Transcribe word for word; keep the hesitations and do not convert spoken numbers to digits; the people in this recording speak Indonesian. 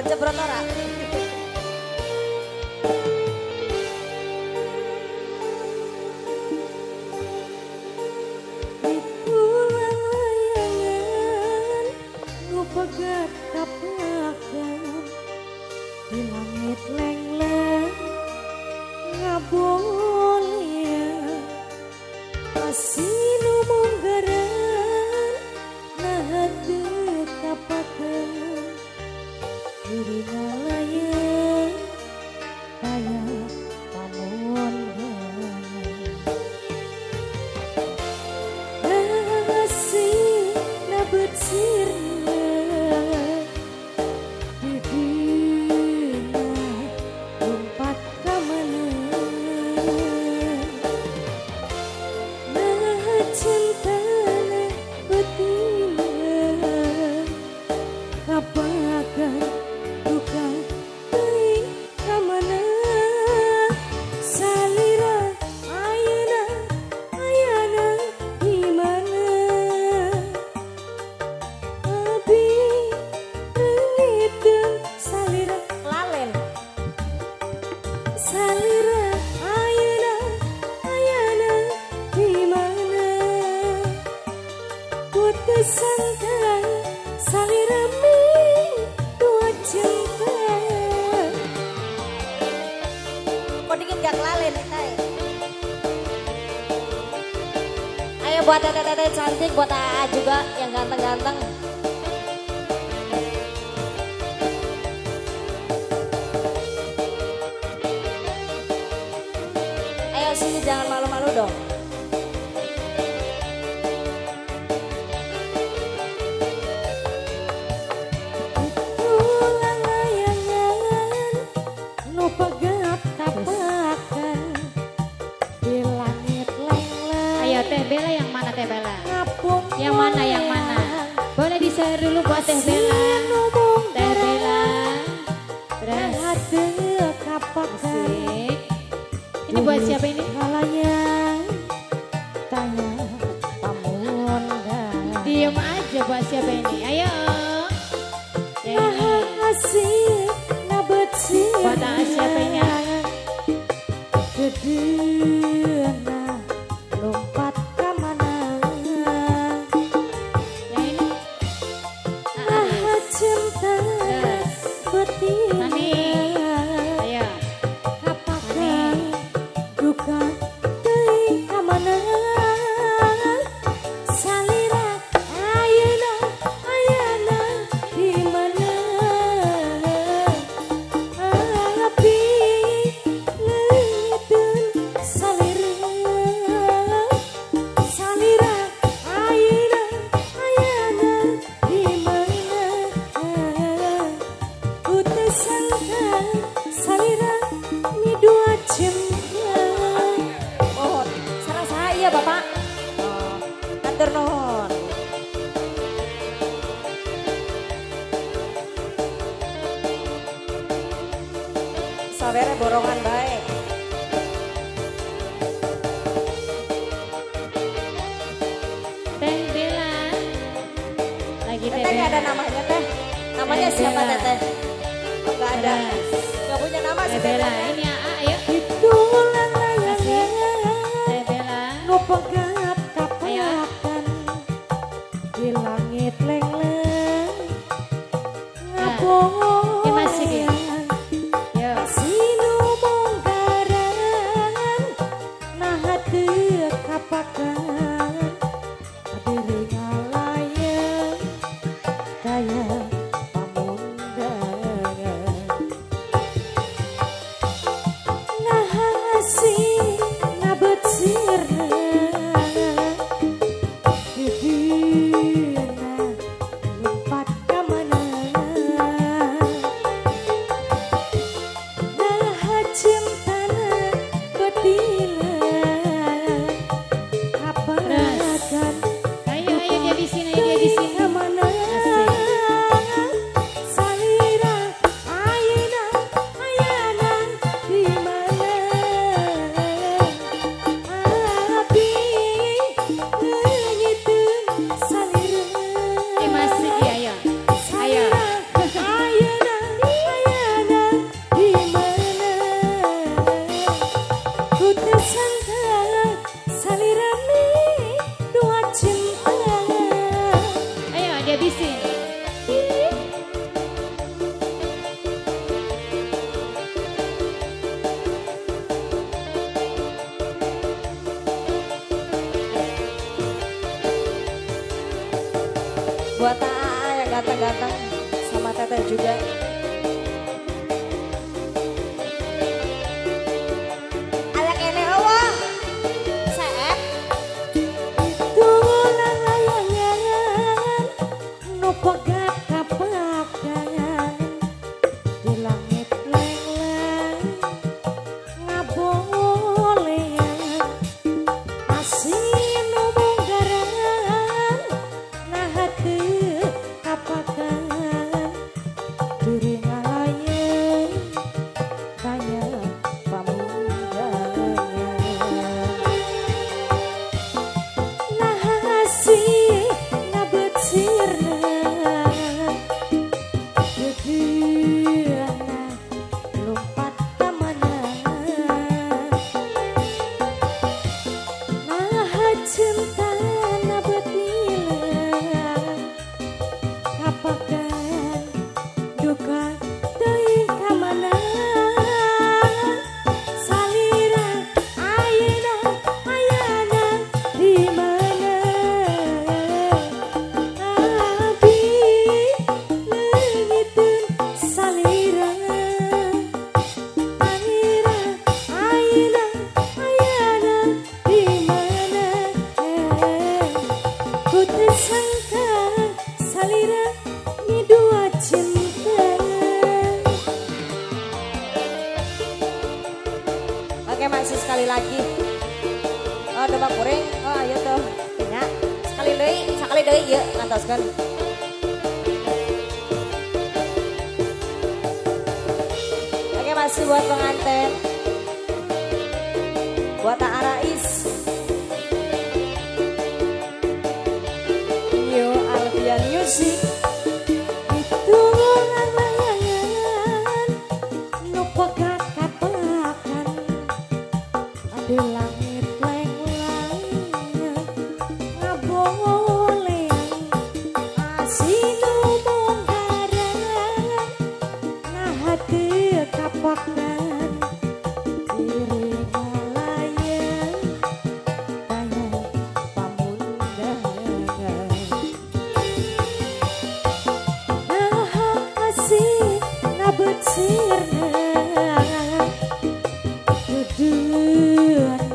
jebrot ora. Pegat kapakan di langit leng-leng ngaboleh asinu munggaran nah teu kapakan diri ngalayang kaya pamun asih nabet sirna sangka salirami dua cinta. Kok dingin gak kelalen nih tay. Ayo buat tete-tete cantik, buat A A juga yang ganteng-ganteng. Ayo sini jangan malu-malu dong. Teh Bella yang mana Teh Bella? Ngapung yang mana yang mana? Boleh di share dulu buat Teh Bella. Teh Bella. Terus asik. Ini buat siapa ini? Kalanya tanya pamun. Diem aja buat siapa ini? Ayo. Yang ini. Asik nabet sih. Buat siapa ini? Gedena lompat kemana? Yang ini. Ah cinta betina. Ayo. Apakah duka teuing kamana? Salira ayeuna ayana di mana? Api leutun salira salira ayeuna ayana di mana? Utus sangka salira mi dua cinta. Oh, salah saya Bapak. Oh, atur nuhun. Sabere borongan baik. Teh Bella. Lagi Teh Teteh nggak ada Bella. namanya teh. Namanya Teh siapa Bella. teteh? Oh, nggak ada. Terus. Nggak punya nama Teh sih Bella. teteh. Ini A A ayo. Itulah Asik. layangan Teh Bella. nu pegat kapakan di langit leng-leng ngabongan. Ya, masih, Bi. Yo. Sinu monggaran nah teu kapakan diri ngalayang kaya pamundangan. juga. Ada kene Allah. Saep. Tulang layangan nu pegat kapakan di langit leng-leng ngabolean asin nu munggaran nah teu kapakan diri ngalayeun kaya pamundangan. Nahasi ngabecirna gedeana lompat ka mana. Nah cinta nabetila kapakan duka teuing ka mana. Salira ayeuna ayana di mana. Abi leungiteun salira Salira ayeuna ayana di mana. Ku teu sangka salira ngidua cinta. Oke masih sekali lagi. Oh domba kuring. Oh ayo tuh. Tina. Sekali deui, sekali deui ieu ngantoskeun. Oke masih buat pengantin. Buat Tak Arais. Yo Alfian Music. Tulang layangan nu pegat kapakan di langit leng-leng ngabolean asin nu munggaran nah teu kapakan diri ngalayeun kaya pamundangan. Nahasi ngabecirna gedeana